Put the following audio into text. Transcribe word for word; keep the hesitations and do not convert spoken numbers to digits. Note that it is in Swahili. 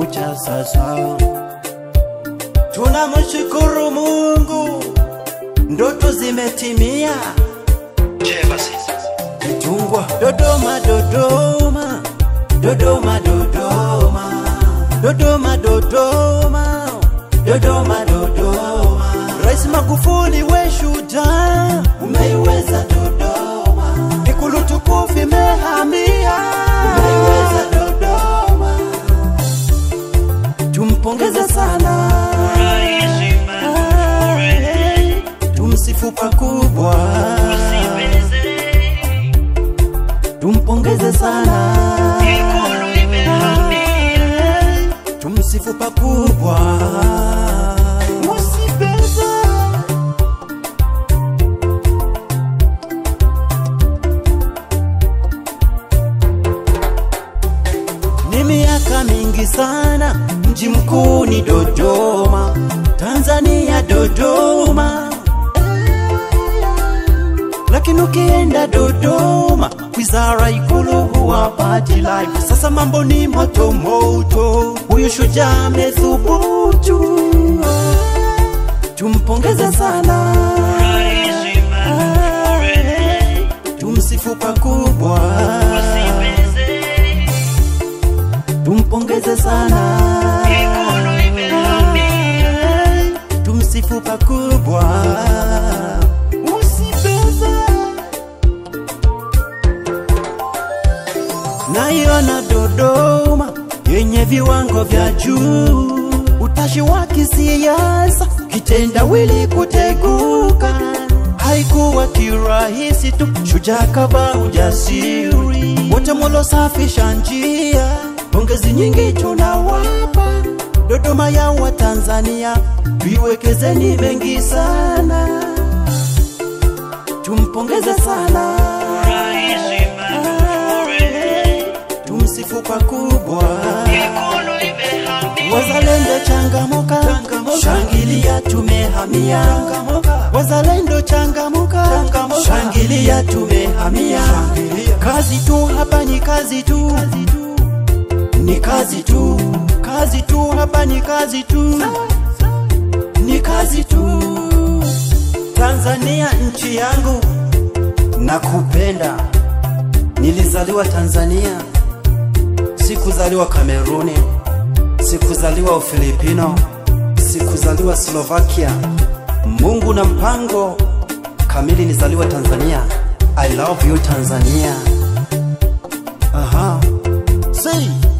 kumekucha sasa. Tunamshukuru Mungu, ndoto zimetimia. Kitungwa Dodoma Dodoma Dodoma Dodoma Dodoma Dodoma Dodoma Dodoma. Rais Magufuli we shujaa, umeiweza Dodoma. Ikulu tukufu imehamia, umeiweza Dodoma. Tumpongeze sana tumsifu pakubwa, tumpongeze sana tumsifu pakubwa. Ni miaka mingi sana, mji mkuu ni Dodoma, Tanzania Dodoma. Lakini ukienda Dodoma, wizara Ikulu huwapati live. Sasa mambo ni moto moto, huyu shujaa amethubutu. Tumpongeze sana, tumsifu pakubwa, tumpongeze sana, tumsifu pakubwa. Naiona Dodoma yenye viwango vya juu, utashi wa kisiasa, kitendawili kuteguka. Haikuwa kirahisi tu, shujaa kavaa ujasiri. Wote mulosafisha njia, pongezi nyingi tunawapa. Dodoma ya wa Tanzania, tuiwekezeni mengi sana. Tumpongeze sana, tumsifu pakubwa. Wazalendo changamuka, shangilia tumehamia. Wazalendo changamuka, shangilia tumehamia. Kazi tu hapa ni kazi tu, ni kazi tu, kazi tu hapa ni kazi tu, ni kazi tu. Tanzania nchi yangu, nakupenda. Nilizaliwa Tanzania, sikuzaliwa Kameruni, sikuzaliwa Ufilipino, sikuzaliwa Slovakia. Mungu na mpango kamili, nizaliwa Tanzania. I love you Tanzania. Aha. Say